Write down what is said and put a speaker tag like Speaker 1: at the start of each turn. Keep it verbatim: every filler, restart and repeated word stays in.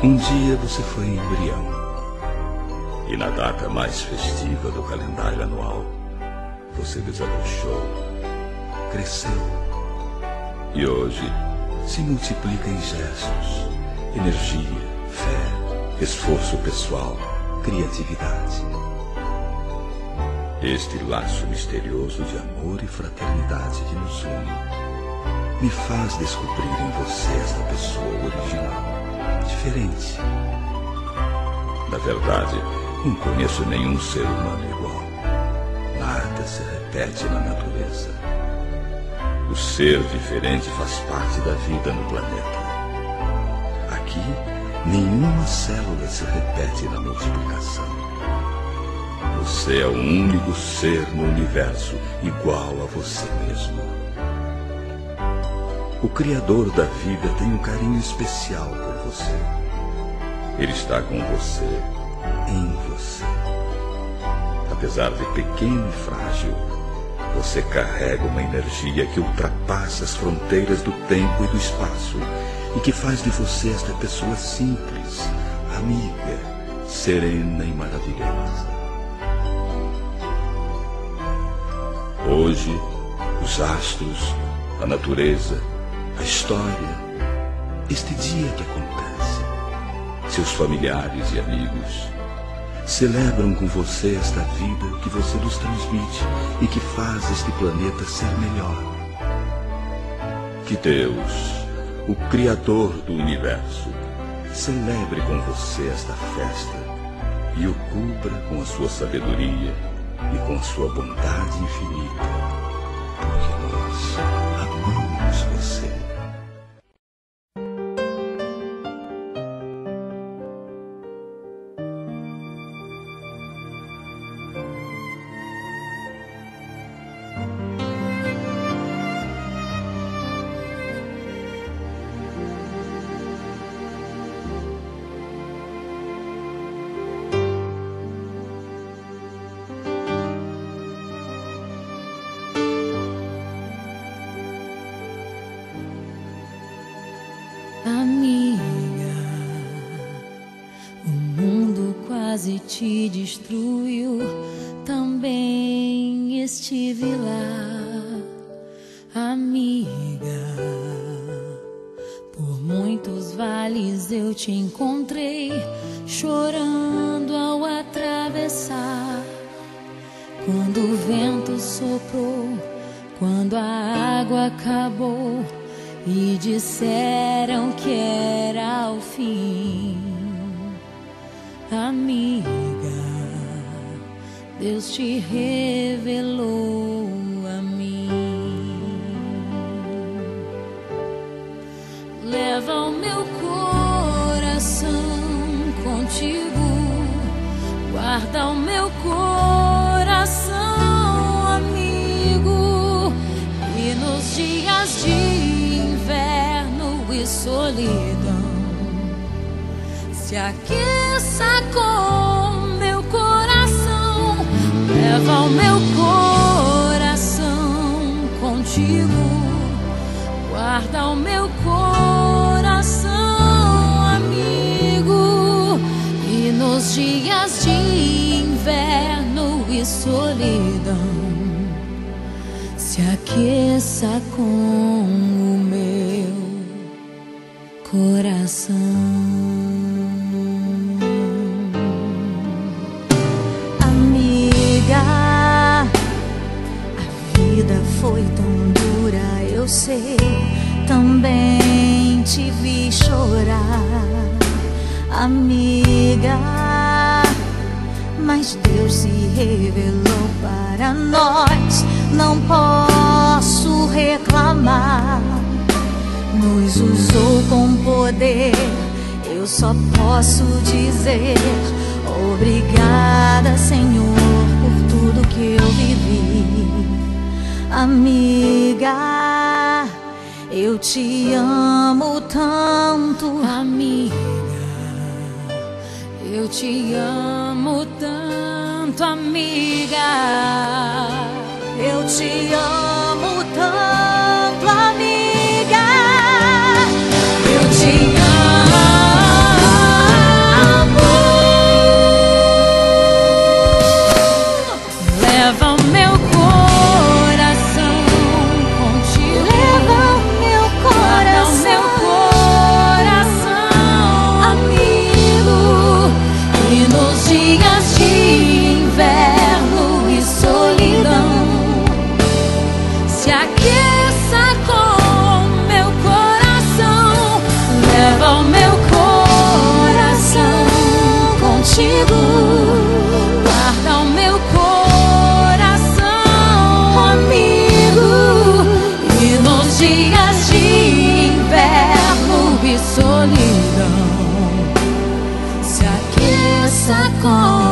Speaker 1: Um dia você foi embrião, e na data mais festiva do calendário anual, você desabrochou, cresceu, e hoje se multiplica em gestos, energia, fé, esforço pessoal, criatividade. Este laço misterioso de amor e fraternidade que nos une me faz descobrir em você esta pessoa original, diferente. Na verdade, não conheço nenhum ser humano igual. Nada se repete na natureza. O ser diferente faz parte da vida no planeta. Aqui, nenhuma célula se repete na multiplicação. Você é o único ser no universo igual a você mesmo. O Criador da vida tem um carinho especial por você. Ele está com você, em você. Apesar de pequeno e frágil, você carrega uma energia que ultrapassa as fronteiras do tempo e do espaço e que faz de você esta pessoa simples, amiga, serena e maravilhosa. Hoje, os astros, a natureza, a história, este dia que acontece, seus familiares e amigos, celebram com você esta vida que você nos transmite e que faz este planeta ser melhor. Que Deus, o Criador do Universo, celebre com você esta festa e o cubra com a sua sabedoria e com a sua bondade infinita, porque nós amamos você.
Speaker 2: Amiga, o mundo quase te destruiu, também estive lá. Amiga, por muitos vales eu te encontrei, chorando ao atravessar. Quando o vento soprou, quando a água acabou e disseram que era o fim. Amiga, Deus te revelou a mim. Leva o meu coração contigo, guarda o meu coração, amigo, e nos dias de inverno e solidão se aqueça com meu coração. Leva o meu coração contigo, guarda o meu coração, amigo, e nos dias de inverno e solidão se aqueça com o meu coração.
Speaker 3: Amiga, a vida foi tão dura, eu sei, também te vi chorar. Amiga, mas Deus se revelou para nós, não posso reclamar. Nos usou com poder, eu só posso dizer obrigada, Senhor, por tudo que eu vivi. Amiga, eu te amo tanto.
Speaker 2: Amiga, eu te amo tanto, amiga,
Speaker 3: eu te amo tanto, amiga,
Speaker 2: eu te amo. sacode.